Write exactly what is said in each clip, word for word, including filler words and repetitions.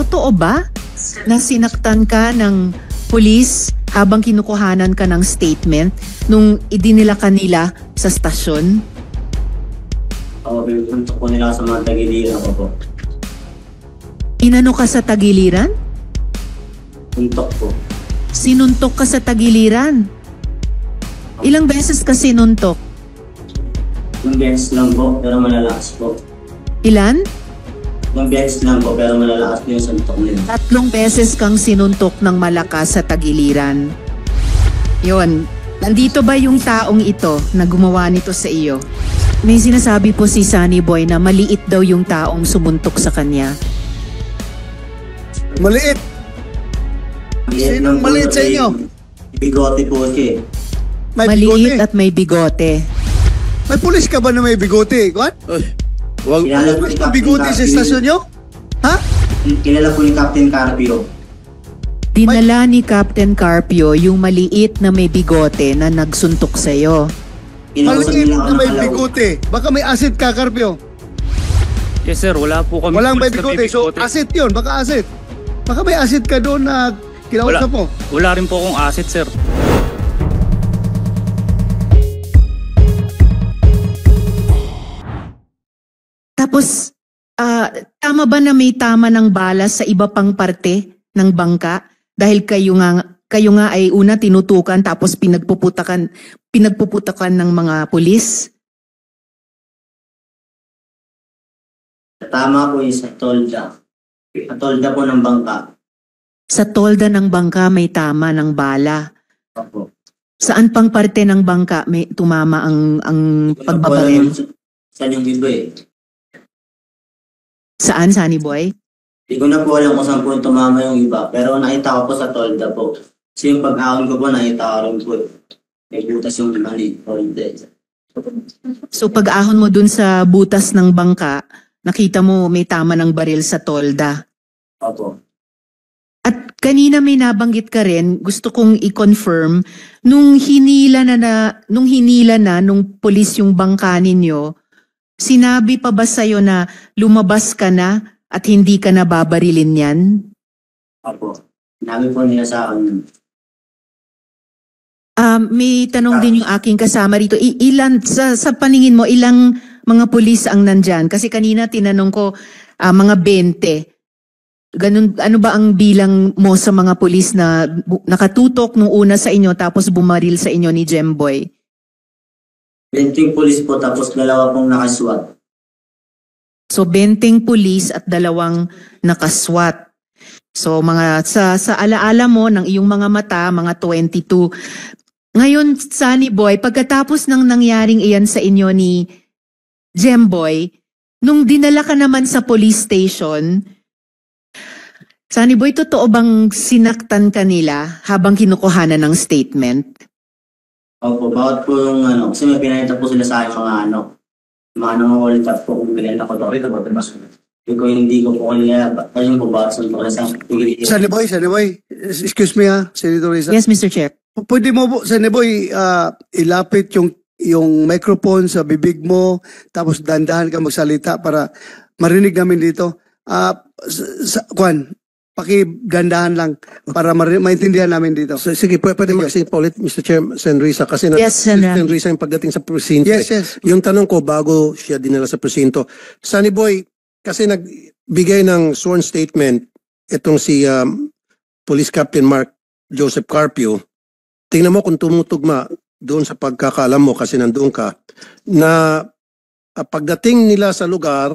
totoo ba na sinaktan ka ng pulis habang kinukuhanan ka ng statement nung idinila kanila sa stasyon? Oo, pinuntok po nila sa mga tagiliran ko po. Inano ka sa tagiliran? Puntok po. Sinuntok ka sa tagiliran? Ilang beses ka sinuntok? Yung beses lang po, pero malalakas po. Ilan? Yung beses lang po, pero malalakas po yung suntok nila. Tatlong beses kang sinuntok ng malakas sa tagiliran. Yon. Nandito ba yung taong ito na gumawa nito sa iyo? May sinasabi po si Sunny Boy na maliit daw yung taong sumuntok sa kanya. Maliit? Sinong maliit sa inyo? Bigote po siya. May Maliit bigote? at may bigote. May pulis ka ba na may bigote? What? Wag, Kilala po May ni Captain bigote sa Carpio. estasyon nyo? Ha? Kilala po ni Captain Carpio. Dinala ni Captain Carpio yung maliit na may bigote na nagsuntok sa iyo. Kinausap Maliit nila ako na may nakalaw. bigote. Baka may acid ka, Carpio. Yes sir, wala po kami. Walang may pulis na bigote. So, acid yun. Baka acid. Baka may acid ka doon na wala, kinausap mo. wala rin po akong asset sir. Tapos, ah, tama ba na may tama ng bala sa iba pang parte ng bangka? Dahil kayo nga, kayo nga ay una tinutukan tapos pinagpuputakan, pinagpuputakan ng mga pulis? Tama po yung sa tolda. Sa tolda po ng bangka. Sa tolda ng bangka may tama ng bala. Opo. Saan pang parte ng bangka may tumama ang, ang pagbabaril? Saan yung iba eh. Saan, Sunny Boy? Hindi ko na po alam kung saan po tumama yung iba. Pero nakita ko po sa tolda po. Kasi yung pag-ahon ko po nakita ko rin po. May butas yung mali. Tolda. So pag-ahon mo dun sa butas ng bangka, nakita mo may tama ng baril sa tolda. Opo. At kanina may nabanggit ka rin, gusto kong i-confirm, nung hinila na, na nung hinila na nung pulis yung bangka ninyo, sinabi pa ba sa'yo na lumabas ka na at hindi ka na babarilin yan? Opo. Sinabi po nila sa akin. Um, may tanong din yung aking kasama rito. I- ilan, sa, sa paningin mo, ilang mga pulis ang nandyan? Kasi kanina tinanong ko, ah, mga twenty. Ganun, ano ba ang bilang mo sa mga pulis na bu- nakatutok nung una sa inyo tapos bumaril sa inyo ni Jemboy? Benting police po tapos dalawa pong nakaswat. So twenty pulis at dalawang nakaswat. So mga sa sa alaala mo ng iyong mga mata, mga twenty-two. Ngayon, Sunny Boy, pagkatapos ng nangyaring iyan sa inyo ni Jemboy, nung dinala ka naman sa police station, Sunny Boy, totoo bang sinaktan ka nila habang kinukuhanan ng statement? Opo, bawat po yung ano, kasi may pinahita po sila sa akin mga ano, mga nangungulit at po kung kilala ko daw. Ito ba, mas hindi ko hindi ko po kilala, ayun po bawat sa mga sa Sunny Boy, Sunny Boy. Excuse me ha, Senator Risa. Yes, Mister Chair. Pwede mo po, Sunny Boy, ah, ilapit yung yung microphone sa bibig mo, tapos dandahan ka magsalita para marinig namin dito. Ah, sa, Kwan, pakidandahan lang para ma- maintindihan namin dito. So, sige, pwede, pwede mag-sing po ulit, Mister Chair, Sen. Risa, kasi na, Yes, Sen. Sen. Risa yung pagdating sa presinto. Yes, eh. yes. Yung tanong ko, bago siya dinala sa presinto, Sunny Boy, kasi nagbigay ng sworn statement itong si um, Police Captain Mark Joseph Carpio, tingnan mo kung tumutugma doon sa pagkakaalam mo kasi nandoon ka, na uh, pagdating nila sa lugar,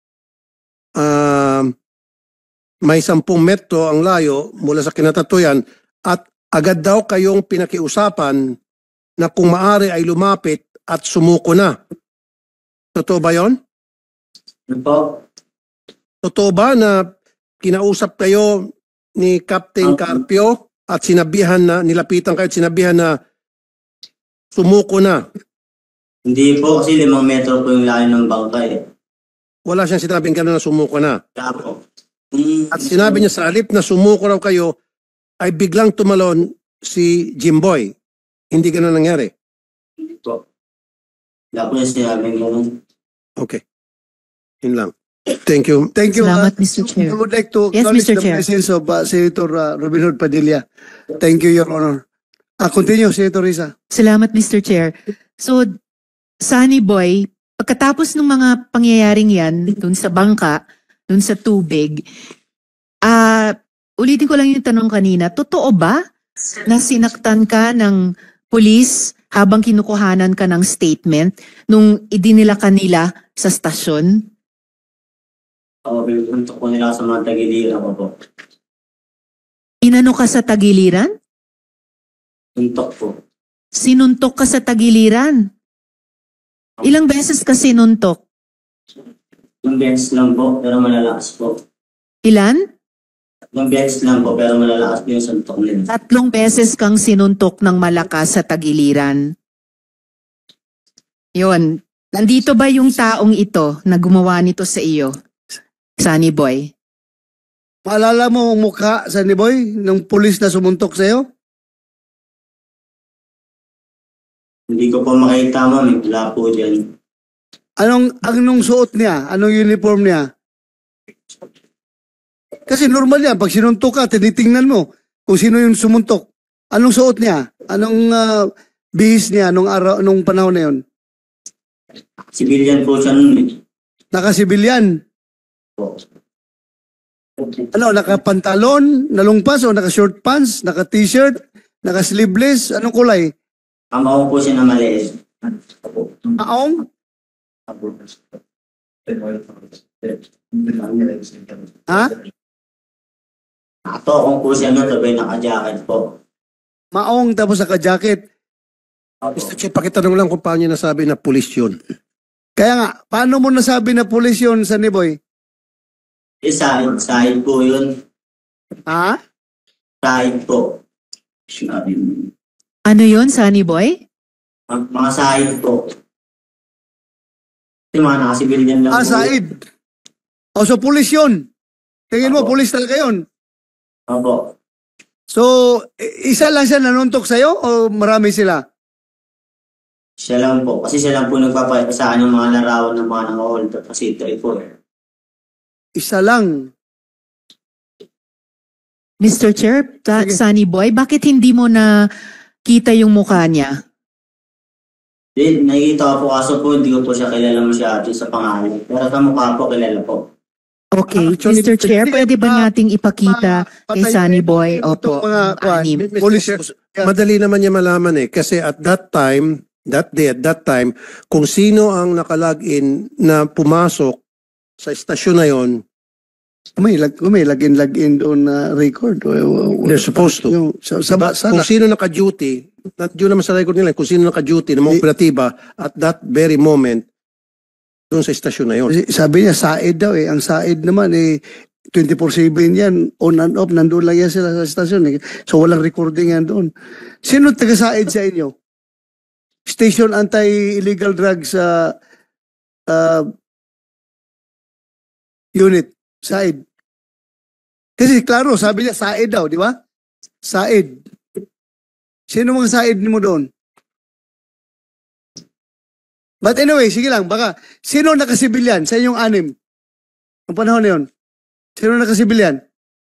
uh, may sampung metro ang layo mula sa kinatatuyan at agad daw kayong pinakiusapan na kung maaari ay lumapit at sumuko na. Totoo ba yon? Ano po? Totoo ba na kinausap kayo ni Captain Okay. Carpio at sinabihan na, nilapitan kayo at sinabihan na sumuko na? Hindi po kasi limang metro po yung layo ng bangka eh. Wala siyang sinabing gano'n na sumuko na. Kaya po. Mm, At sinabi niya sa halip na sumuko raw kayo, ay biglang tumalon si Jimboy. Hindi gano'n nangyari. Hindi po. Wala po yung sinabing gano'n. Okay. Yun lang. Thank you. Thank you. Salamat, uh, Mister Chair. I would like to Yes, acknowledge Mister the Chair. presence of uh, Senator uh, Robin Hood Padilla. Thank you, Your Honor. Ah, continue, Senator Risa. Salamat, Mister Chair. So, Sunny Boy, pagkatapos ng mga pangyayaring yan, dun sa bangka, dun sa tubig, ah, ulitin ko lang yung tanong kanina, totoo ba na sinaktan ka ng pulis habang kinukuhanan ka ng statement nung idinila kanila sa stasyon? Ako, pinuntok ko nila sa mga tagiliran ko po. Inano ka sa tagiliran? Tuntok po. Sinuntok ka sa tagiliran? Ilang beses ka sinuntok? Yung beses lang po, pero malalakas po. Ilan? Yung beses lang po, pero malalakas po yung suntok nila. Tatlong beses kang sinuntok ng malakas sa tagiliran. Yun. Nandito ba yung taong ito na gumawa nito sa iyo? Sunny Boy. Maalala mo ang mukha, Sunny Boy, ng pulis na sumuntok sa'yo? Hindi ko po makita, ma'am. Wala po dyan. Anong, anong suot niya? Anong uniform niya? Kasi normal yan, pag sinuntok ka, tinitingnan mo kung sino yung sumuntok. Anong suot niya? Anong uh, bihis niya nung araw, nung panahon na yun? Civilian po siya nun eh. Nakasibilyan. Po. Ano, naka-pantalon, nalungpas o naka-short pants, naka-t-shirt, naka-sleeveless, anong kulay? Kamaw po siya na maliit. Aong? Ha? Nakatokong po siya nun, sabay naka-jacket po. Maong tapos naka-jacket. Mister Chair, pakitanong lang kung paano niya nasabi na pulis yun. Kaya nga, paano mo nasabi na pulis yun, Sunny Boy? Eh, sahid, sahid po yun. Ha? Sahid po. Ano yun, Sunny Boy? Mga, mga sahid po. Yung mga nakasibilyan lang Ah, po. Said. O, so pulis yun. Tingin mo, Opo. pulis talaga yun. Opo. So, i- isa lang siya nanuntok sa'yo o marami sila? Siya lang po. Kasi siya lang po nagpapakita sa akin ng mga larawan ng mga nang-hold up. Kasi ito po. Isa lang. Mister Chair, ta- Sige. Sunny Boy, bakit hindi mo na kita yung mukha niya? Then, nakikita ko po kaso po, hindi ko po siya kilala masyado sa pangalan. Pero sa mukha po, kilala po. Okay, Actually, Mister Chair, hindi, pwede ba ah, nating ipakita kay Patay- Sunny Boy? itong Opo, mga, kwan, anim. pulis. Madali naman niya malaman eh. Kasi at that time, that day, at that time, kung sino ang nakalagin na pumasok sa istasyon na yon, May, lag, may lagin lagin doon na record. they're supposed to. Yung, sa, sa, Diba? sa, Kung sino naka-duty, nandiyo naman sa record nila, kung sino naka-duty ng mga Di- operatiba at that very moment, doon sa istasyon na yon. sabi niya, Said daw eh. Ang Said naman eh, twenty-four seven yan, on and off, nandun lang yan sila sa stasyon eh. So walang recording yan doon. Sino taga-Said sa inyo? Station Anti-Illegal Drugs uh, uh, Unit. Said. Kasi klaro, sabi niya, Said daw, di ba? Said. Sino mga Said mo doon? But anyway, sige lang, baka, sino nakasibilyan sa inyong anim? Ang panahon na yun? Sino nakasibilyan?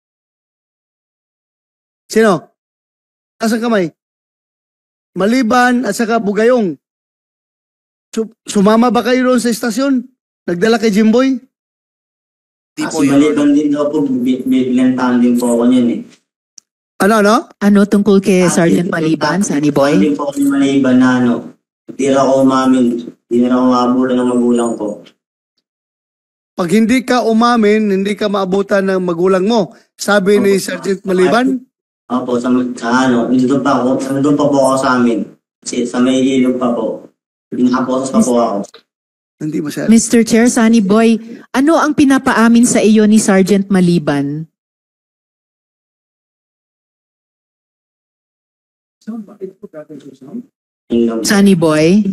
Sino? Asang kamay? Maliban at saka Bugayong. Su- sumama ba kayo doon sa istasyon? Nagdala kay Jimboy? Kasi maliban din daw po, biblantahan din po ako niyan eh. Ano, ano? Ano tungkol kay Ah, Sergeant biblantahan- Maliban, Sunny biblantahan Boy? din po ako ni Maliban na ano, tira ko umamin, hindi na ako maabulan ng magulang ko. Pag hindi ka umamin, hindi ka maabutan ng magulang mo. Sabi ni Sergeant Maliban, Opo, sa, sa ano, nandun pa ako, nandun pa po ako sa amin. Kasi sa may ilog pa po. Pinakaposas pa po ako. hindi masyado. Mister Chair, Sunny Boy, ano ang pinapaamin sa iyo ni Sergeant Maliban? Yun lang. Sunny Boy?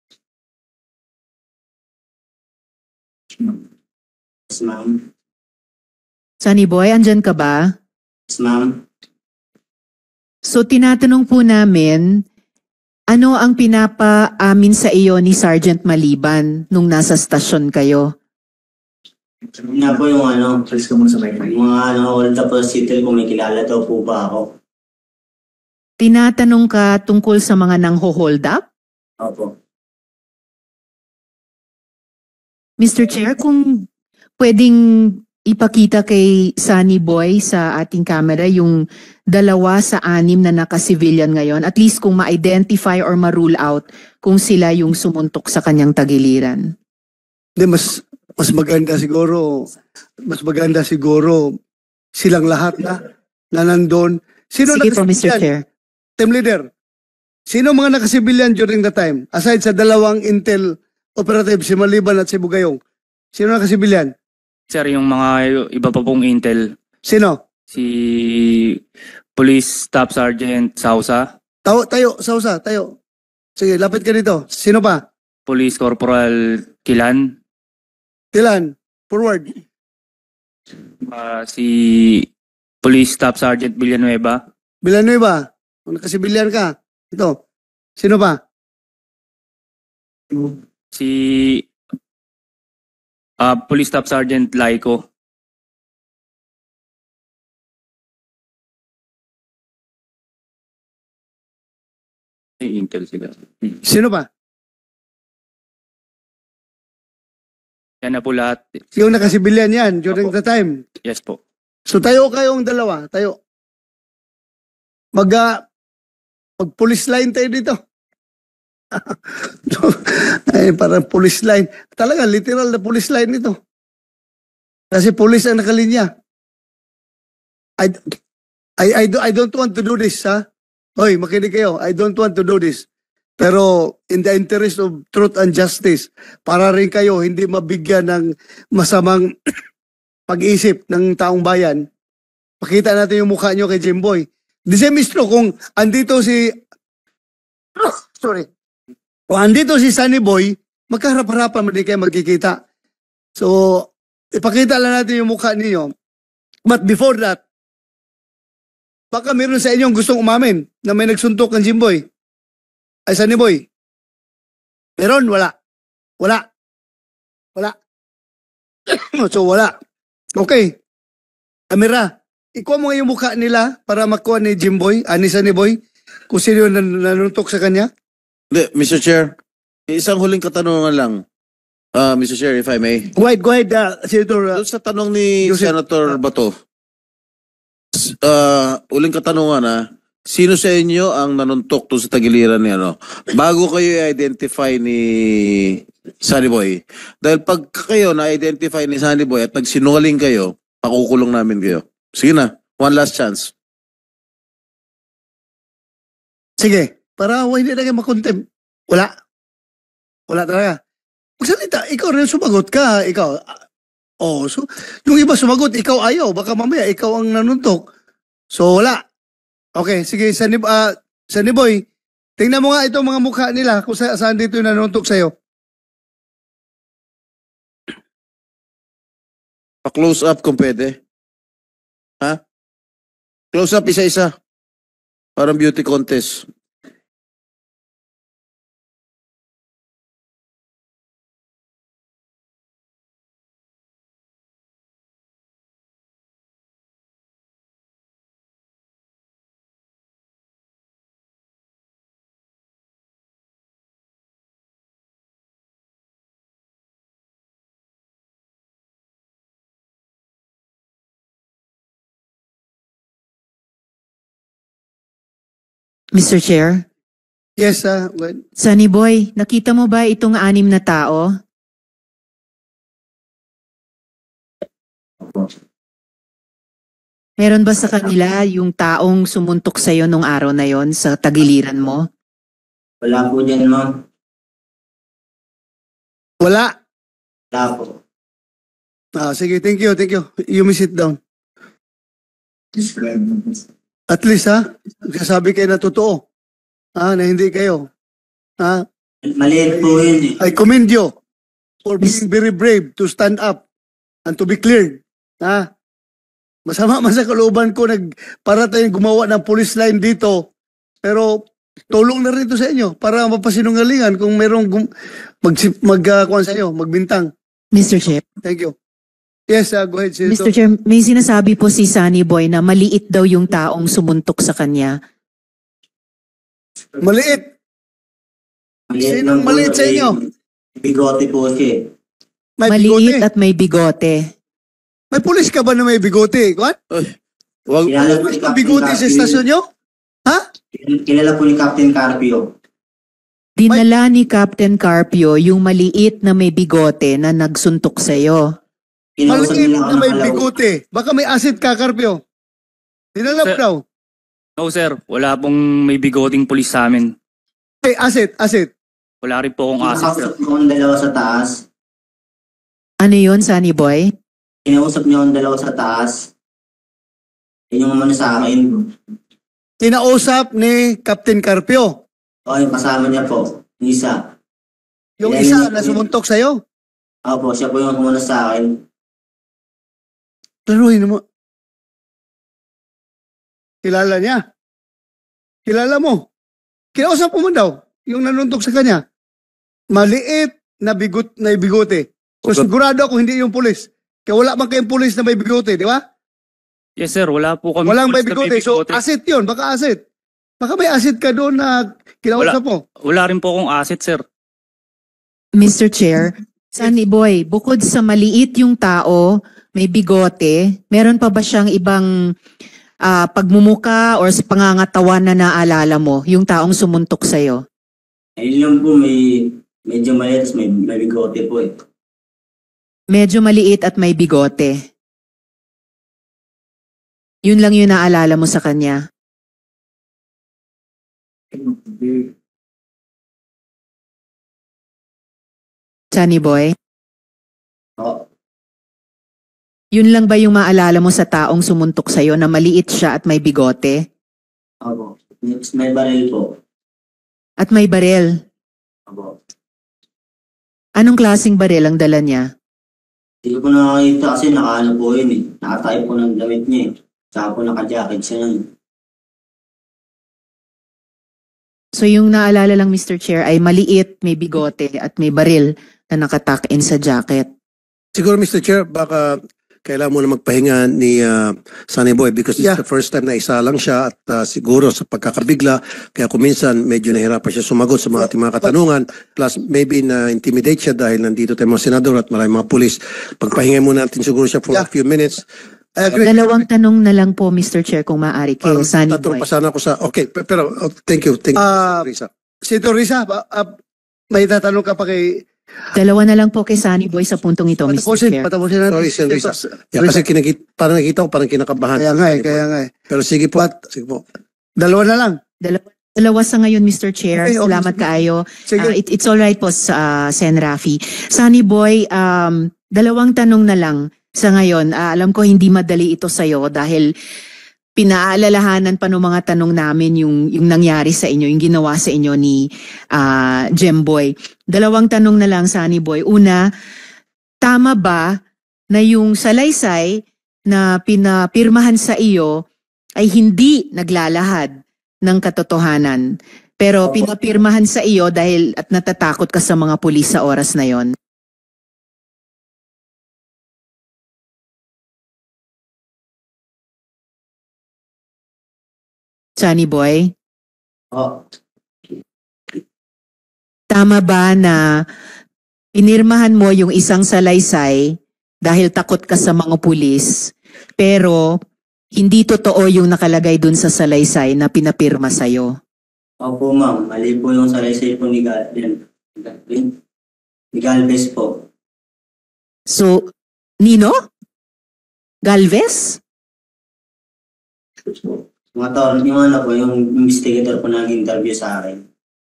Yes, ma'am. Sunny Boy, andyan ka ba? Yes, ma'am. So tinatanong po namin, ano ang pinapaamin sa iyo ni Sergeant Maliban nung nasa stasyon kayo? Yun nga po yung ano, yung mga ano, hold up po sa city kung may kilala daw po ba ako. Tinatanong ka tungkol sa mga nang-hold up? Opo. Mister Chair, kung pwedeng ipakita kay Sunny Boy sa ating camera yung dalawa sa anim na naka-civilian ngayon, at least kung ma-identify or ma-rule out kung sila yung sumuntok sa kanyang tagiliran. Hindi, mas, mas maganda siguro, mas maganda siguro silang lahat na, na nandun. Sino Sige po, Mister nakasibilyan? Chair. Team leader, sino mga nakasibilyan during the time? Aside sa dalawang Intel operative, si Maliban at si Bugayong. Sino nakasibilyan? Sir, yung mga iba pa pong intel, Sino? si Police Staff Sergeant Sausa, Tayo, tayo, sausa, tayo. Sige, lapit ka dito. Sino pa? Police Corporal Kilan, Tilan, forward. ah, si Police Staff Sergeant Villanueva, Villanueva, kung nakasibilyan ka. Ito. Sino pa? si ah, Police Staff Sergeant Laico, May intel sila. Sino pa? Yan na po lahat. Yung nakasibilyan yan during Opo. the time. Yes po. So tayo kayong dalawa, tayo. Mag, uh, mag police line tayo dito. Ay, parang police line. Talaga, literal na police line ito. Kasi police ang nakalinya. I, I, I, do, I don't want to do this, ha? Hoy, makinig kayo. I don't want to do this. Pero in the interest of truth and justice, para rin kayo hindi mabigyan ng masamang pag-iisip ng taong bayan, pakita natin yung mukha nyo kay Jimboy. Di siya mistro kung andito si... Sorry. Kung andito si Sunny Boy, magkaharap-harapan mo din kayo magkikita. So, ipakita lang natin yung mukha niyo. But before that, baka meron sa inyong gustong umamin na may nagsuntok ng Jimboy. Ay, Sunny Boy. Meron? Wala. Wala. Wala. So, wala. Okay. Amira, ikuha mo nga yung mukha nila para makuha ni Jimboy, ah, ni Sunny Boy, kung sino yung nan- nanuntok sa kanya. Hindi, Mister Chair, isang huling katanungan lang. Uh, Mister Chair, if I may. Go ahead, go ahead, uh, Senator. Uh, Doon sa tanong ni Joseph. Senator Bato, s- uh, huling katanungan ha, sino sa inyo ang nanuntok doon sa tagiliran ni ano? Bago kayo i-identify ni Sunny Boy. Dahil pag kayo na-identify ni Sunny Boy at nagsinungaling kayo, pakukulong namin kayo. Sige na, one last chance. sige, para hindi na kayo makontem. Wala. Wala talaga. Magsalita, ikaw rin sumagot ka. Ikaw. ah, Oh, so, yung iba sumagot, ikaw ayaw. Baka mamaya, ikaw ang nanuntok. So, wala. Okay, sige, Sunny, uh, Sunny Boy, tingnan mo nga itong mga mukha nila kung sa, saan dito yung nanuntok sa'yo. Pa-close up kung pwede. Ha? Close up isa-isa. Parang beauty contest. Mister Chair, Yes, uh, well, Sunny Boy, nakita mo ba itong anim na tao? Meron ba sa kanila yung taong sumuntok sa'yo nung araw na yon sa tagiliran mo? Wala po dyan, ma'am. wala. Wala po. Ah, sige, thank you, thank you. You may sit down. At least, ha? Sabi kayo na totoo. Ha? Na hindi kayo. Ha? Maliit po yun eh. I commend you for being very brave to stand up and to be cleared. Ha? Masama man sa kalooban ko nag para tayong gumawa ng police line dito. Pero tulong na rin ito sa inyo para mapasinungalingan kung merong gum, mag mag uh, kuwan sa inyo, magbintang. Mister Chair, Thank you. Yes, uh, go ahead, Senator. Mister Chair, may sinasabi po si Sunny Boy na maliit daw yung taong sumuntok sa kanya. Maliit. Maliit Sinong lang po, maliit sa eh, inyo? Bigote po siya. eh. May Maliit bigote. at may bigote. May pulis ka ba na may bigote? What? Wag, Kilala po May ni Captain bigote sa Carpio. estasyon nyo? Ha? Kilala po ni Captain Carpio. Dinala ni Captain Carpio yung maliit na may bigote na nagsuntok sa'yo. Kinausap Maliit nila ako na may ng kalaw. bigote. Baka may acid ka, Carpio. Dinalap Sir- daw. No sir, wala pong may bigoting pulis sa amin. Hey, acid, acid. Wala rin po akong asset sir. Kinausap niyo akong dalawa sa taas. Ano yun, Sunny Boy? Kinausap niyo akong dalawa sa taas. Yun yung umano sa akin. Kinausap ni Captain Carpio. O, yung kasama niya po. Yung isa. Yung Yan, isa yun. na sumuntok sa'yo. Opo, siya po yung umano sa akin. Laruin mo. Kilala niya. Kilala mo. Kinausap mo man daw. Yung nanuntok sa kanya. Maliit na bigot na bigote. Kung sigurado ako hindi yung pulis. Kaya wala man kayong pulis na may bigote, di ba? Yes sir, wala po kami Walang may pulis na bigote. So, asset yun. Baka asset. Baka may asset ka doon na kinausap mo. Wala rin po akong asset sir. Mister Chair, Sunny Boy, bukod sa maliit yung tao, may bigote, meron pa ba siyang ibang ah, pagmumuka or sa pangangatawan na naalala mo, yung taong sumuntok sa'yo? Ayun lang po, may medyo maliit, tapos may, may bigote po eh. Medyo maliit at may bigote. Yun lang yung naalala mo sa kanya. Sunny Boy, O, yun lang ba yung maalala mo sa taong sumuntok sa'yo na maliit siya at may bigote? opo. Next, may baril po. At may barel? Opo. Anong klaseng barel ang dala niya? Hindi ko po nakakita kasi nakaano po yun eh. Nakatayo po ng damit niya eh. Tsaka po naka-jacket siya nun. So yung naalala lang, Mister Chair, ay maliit, may bigote at may baril na nakatuck in sa jacket. Siguro, Mister Chair, baka kailangan mo na magpahinga ni uh, Sunny Boy because Yeah. it's the first time na isa lang siya at uh, siguro sa pagkakabigla, kaya kuminsan medyo nahirapan siya sumagot sa mga ating mga katanungan plus maybe na-intimidate siya dahil nandito tayo mga senador at maraming mga pulis. Pagpahinga muna natin siguro siya for Yeah. a few minutes. I agree. Dalawang tanong na lang po, Mister Chair, kung maaari kay Parang Sunny tatanong Boy. pa sana ako sa... Okay, pe- pero oh, thank you. Thank you, Ah, Risa. Senator Risa, ba- ah, may tatanong ka pa kay... Dalawa na lang po kay Sunny Boy sa puntong ito, Mister Patapusin, Chair. patapusin natin. Sorry, Sen. Risa. Senator Yeah, kasi kinakita, parang nakita ko, parang kinakabahan. Kaya nga eh, kaya nga eh. Pero sige po. But- sige po. Dalawa na lang. Dalawa, dalawa sa ngayon, Mister Chair. Okay, okay, Salamat sige. kaayo. Sige. Ah, it- it's all right po sa Sen Rafi. Sunny Boy, um, dalawang tanong na lang sa ngayon. Ah, alam ko hindi madali ito sa'yo dahil pinaalalahanan pa ng mga tanong namin yung, yung nangyari sa inyo, yung ginawa sa inyo ni ah, Jemboy. Dalawang tanong na lang, Sunny Boy. Una, tama ba na yung salaysay na pinapirmahan sa iyo ay hindi naglalahad ng katotohanan? Pero Opo. pinapirmahan sa iyo dahil at natatakot ka sa mga pulis sa oras na yon. Sunny Boy, O, tama ba na pinirmahan mo yung isang salaysay dahil takot ka sa mga pulis, pero hindi totoo yung nakalagay dun sa salaysay na pinapirma sa'yo? opo ma'am, mali po yung salaysay po ni Gal ni Galvez po. So, Nino? Galvez? Mga tao, yung ano po, yung investigator po nag-interview sa akin.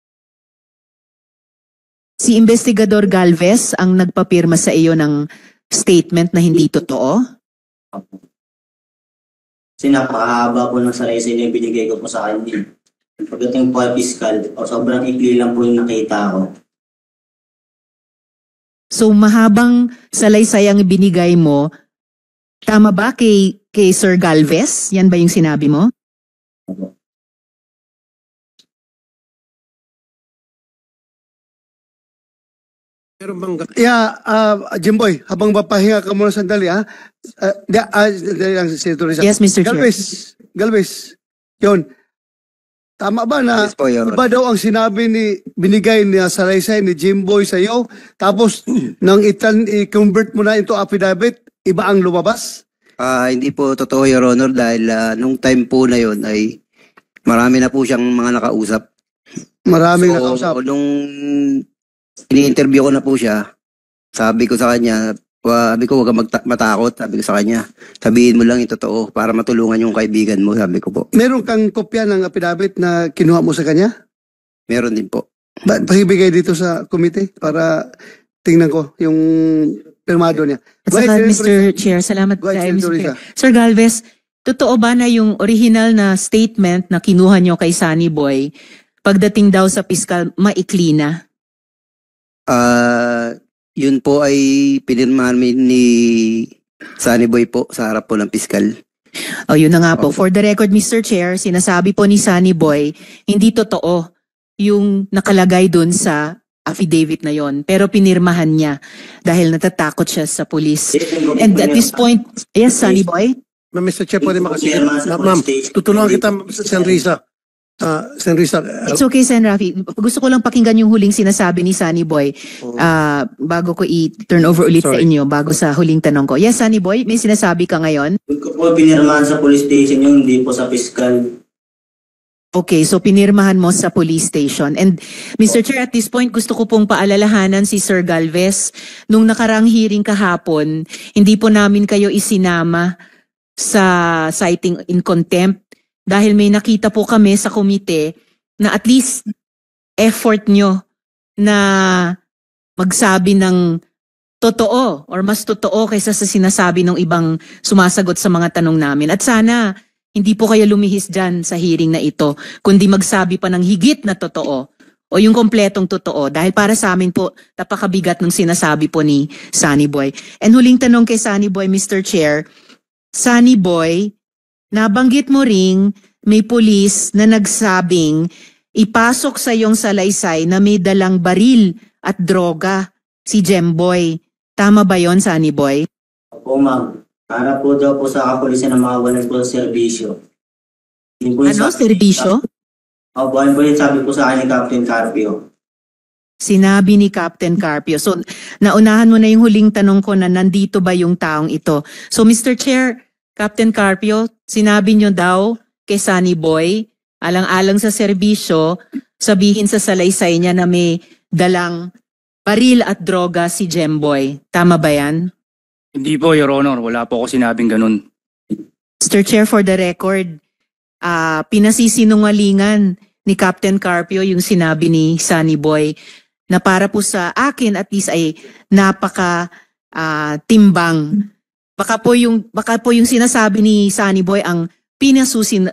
Si Investigador Galvez ang nagpapirma sa iyo ng statement na hindi totoo? Opo. Kasi napakahaba po ng salaysay na binigay ko po sa kanya. Pagdating po ay fiscal, o sobrang ikli lang po yung nakita ko. So mahabang salaysay ang binigay mo, tama ba kay, kay Sir Galvez? Yan ba yung sinabi mo? Opo. Pero bang Yeah, uh, Jimboy, habang mapahinga ka muna sandali, ha? Uh, di, ah, dali lang, Senator Risa. Yes, Mister Chair. Galvez, Galvez, yun. Tama ba na Yes po, Your iba daw ang sinabi ni, binigay ni Salaysay ni Jimboy sa iyo, tapos nang itan, i-convert mo na into affidavit, iba ang lumabas? Ah, hindi po totoo, Your Honor, dahil ah, nung time po na yon ay marami na po siyang mga nakausap. Maraming So, nakausap. nung ini-interview ko na po siya, sabi ko sa kanya, wa- sabi ko huwag kang magta- matakot, sabi ko sa kanya, sabihin mo lang yung totoo para matulungan yung kaibigan mo, sabi ko po. Meron kang kopya ng affidavit na kinuha mo sa kanya? Meron din po. Ba, pakibigay dito sa committee para tingnan ko yung pirmado niya. At Go saka, ahead, Senator Mister Risa. Chair, salamat Go ahead, kayo, Senator Mister Risa. Chair. Sir Galvez, totoo ba na yung original na statement na kinuha nyo kay Sunny Boy, pagdating daw sa piskal, maikli na? Ah, yun po ay pinirmahan ni Sunny Boy po sa harap po ng piskal. O yun na nga po. For the record, Mister Chair, sinasabi po ni Sunny Boy, hindi totoo yung nakalagay dun sa affidavit na yon. Pero pinirmahan niya dahil natatakot siya sa pulis. And at this point, yes, Sunny Boy? Ma'am, Mister Chair, pwede makasigat. Chairman sa Ma'am, police station. tutulungan kita, Sen Risa. Ah, Sen Risa, ah, It's okay, Sen Rafi. Gusto ko lang pakinggan yung huling sinasabi ni Sunny Boy ah, bago ko i-turn over ulit sa Sorry. inyo, bago sa huling tanong ko. Yes, Sunny Boy, may sinasabi ka ngayon? Hindi ko po pinirmahan sa police station yung hindi po sa fiscal. Okay, so pinirmahan mo sa police station. And Mister Chair, at this point, gusto ko pong paalalahanan si Sir Galvez. Nung nakarang hearing kahapon, hindi po namin kayo isinama sa citing in contempt dahil may nakita po kami sa komite na at least effort nyo na magsabi ng totoo or mas totoo kaysa sa sinasabi ng ibang sumasagot sa mga tanong namin. At sana hindi po kayo lumihis dyan sa hearing na ito, kundi magsabi pa ng higit na totoo o yung kompletong totoo. Dahil para sa amin po, napakabigat ng sinasabi po ni Sunny Boy. And huling tanong kay Sunny Boy, Mister Chair, Sunny Boy, nabanggit mo ring may pulis na nagsabing ipasok sa iyong salaysay na may dalang baril at droga si Jemboy. Tama ba yon, Sunny Boy? Opo, ma'am. Para po daw po sa kapulisan na mawalan po sa serbisyo. Yun po yung Ano, sabi- serbisyo? Opo, yun po yung sabi po sa akin ni Captain Carpio. Sinabi ni Captain Carpio. So, naunahan mo na yung huling tanong ko na nandito ba yung taong ito. So, Mister Chair, Captain Carpio, sinabi nyo daw kay Sunny Boy, alang-alang sa serbisyo, sabihin sa salaysay niya na may dalang baril at droga si Jemboy. Tama ba yan? Hindi po, Your Honor. Wala po ako sinabing ganun. Mister Chair, for the record, ah pinasisinungalingan ni Captain Carpio yung sinabi ni Sunny Boy na para po sa akin at least ay napaka ah, timbang. Baka po yung baka po yung sinasabi ni Sunny Boy ang pinasusin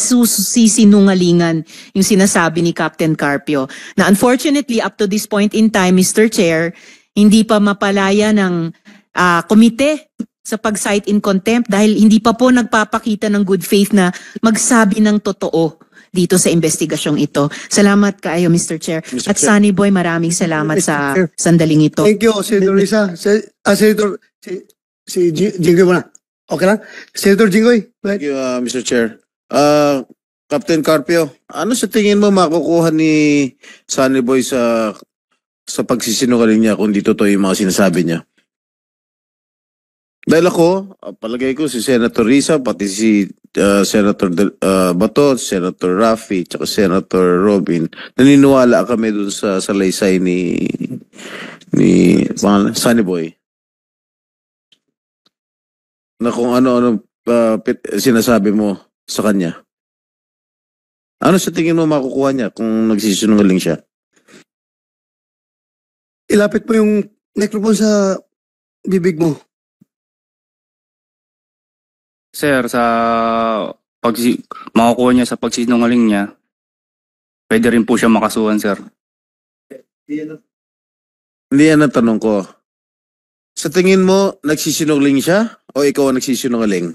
pinasusisinungalingan yung sinasabi ni Captain Carpio. Na unfortunately up to this point in time, Mister Chair, hindi pa mapalaya ng ah, komite sa pag-cite in contempt dahil hindi pa po nagpapakita ng good faith na magsabi ng totoo dito sa investigasyong ito. Salamat kaayo, Mister Chair. Mister At Chair. Sunny Boy, maraming salamat Mister sa Chair. sandaling ito. Thank you, Senator Risa. Se- ah, Senator, si, si G- Jinggoy muna. Okay lang? Senator Jinggoy, go ahead. Thank you, uh, Mister Chair. Uh, Captain Carpio, ano sa tingin mo makukuha ni Sunny Boy sa sa pagsisinungaling niya kung di totoo yung mga sinasabi niya? Dahil ako, uh, palagay ko si Senator Risa, pati si uh, Senator Del- uh, Bato, Senator Raffy, tsaka Senator Robin, naniniwala kami dun sa salaysay ni ni pangalan, Sunny Boy. Na kung ano-ano uh, pit- sinasabi mo sa kanya. Ano sa tingin mo makukuha niya kung nagsisinungaling siya? Ilapit mo yung microphone sa bibig mo. Sir, sa pag makukuha niya sa pagsinungaling niya, pwede rin po siya makasuhan, sir. Hindi yan ang tanong ko. Sa tingin mo, nagsisinungaling siya o ikaw ang nagsisinungaling?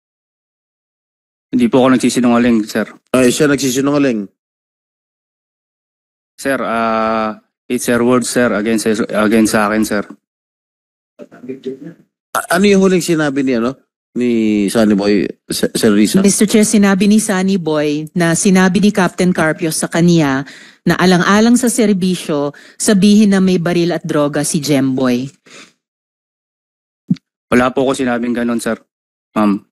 Hindi po ako nagsisinungaling, sir. Ay, siya nagsisinungaling. Sir, ah It's your word, sir, against, against sa akin, sir. A- ano yung huling sinabi ni ano ni Sunny Boy, Sir Sir Risa? Mister Chair, sinabi ni Sunny Boy na sinabi ni Captain Carpio sa kanya na alang-alang sa serbisyo, sabihin na may baril at droga si Jemboy. Wala po ko sinabing ganun, sir. Ma'am.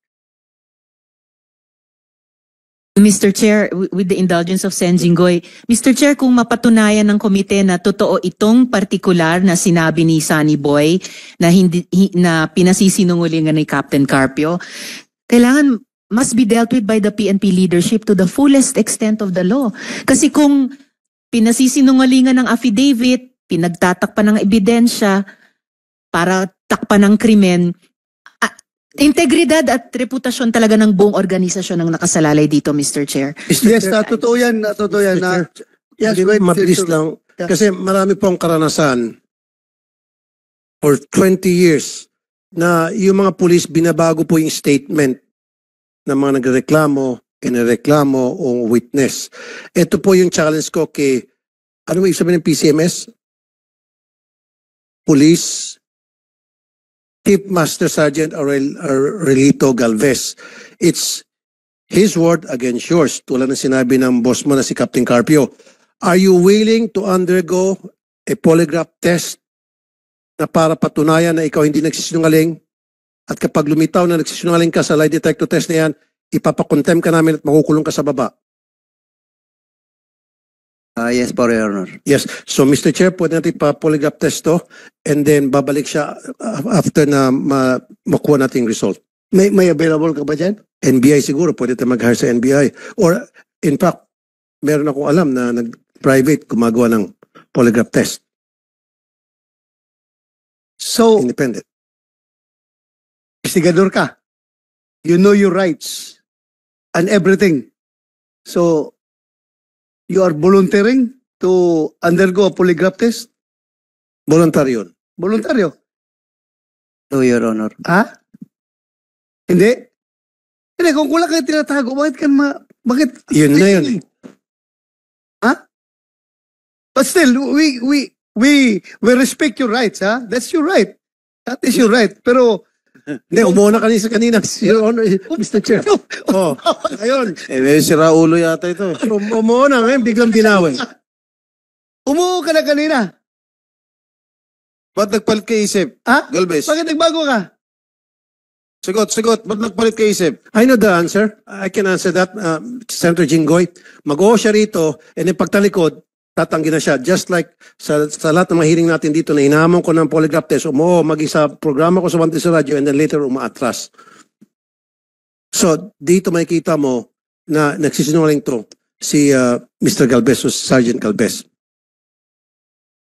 Mister Chair, w- with the indulgence of Sen Jinggoy, Mister Chair, kung mapatunayan ng komite na totoo itong partikular na sinabi ni Sunny Boy na hindi hi- na pinasisinungalingan ni Captain Carpio, kailangan must be dealt with by the P N P leadership to the fullest extent of the law. Kasi kung pinasisinungalingan ng affidavit, pinagtatakpan ng ebidensya para takpan ng krimen, ah, integridad at reputasyon talaga ng buong organisasyon ang nakasalalay dito, Mister Chair. mister Yes, Chair, na totoo yan, na totoo yan. Mister Na, Chair, yes, Hindi, go ahead, mabilis Senator. lang. Yeah. Kasi marami pong karanasan for twenty years na yung mga pulis binabago po yung statement ng mga nagreklamo, inireklamo o witness. Ito po yung challenge ko kay, ano mo ibig sabihin ng P C M S? Police Chief Master Sergeant Aurel, Aurelito Galvez. It's his word against yours. Tulad ng sinabi ng boss mo na si Captain Carpio. Are you willing to undergo a polygraph test na para patunayan na ikaw hindi nagsisinungaling? At kapag lumitaw na nagsisinungaling ka sa lie detector test na yan, ipapakontem ka namin at makukulong ka sa baba. Ah, yes po, Your Honor. Yes. So Mister Chair, pwede natin pa-polygraph test to and then babalik siya uh, after na ma makuha nating result. May, may available ka ba dyan? N B I siguro, pwede tayo mag-hire sa N B I. Or in fact, meron akong alam na nag-private gumagawa ng polygraph test. So, Independent. investigador ka. You know your rights and everything. So, you are volunteering to undergo a polygraph test? Voluntary yun. Voluntaryo? No, Your Honor. Ha? Hindi? Hindi, kung wala kayo tinatago, bakit ka ma... Bakit? Yun na yun. Ha? But still, we, we, we, we respect your rights, ha? That's your right. That is your right. Pero, Hindi, umuuna kanina kanina, Your Honor, Mister Chair. Oh, ayun. Eh, may sira ulo yata ito. eh. Um, umuuna, ngayon biglang binawi. umuo ka na kanina. Ba't nagpalit ka isip? Ha? Galvez. Bakit nagbago ka? Sigot, sigot. Ba't nagpalit ka isip? I know the answer. I can answer that, uh, Senator Jinggoy. Mag-o siya rito, and then pagtalikod, tatanggi na siya. Just like sa, sa lahat ng mga hearing natin dito na inaamon ko ng polygraph test, umuo, maging sa programa ko sa Wanted sa radyo, and then later umaatras. So, dito makikita mo na nagsisinungaling to si uh, Mister Galvez o Sergeant Galvez.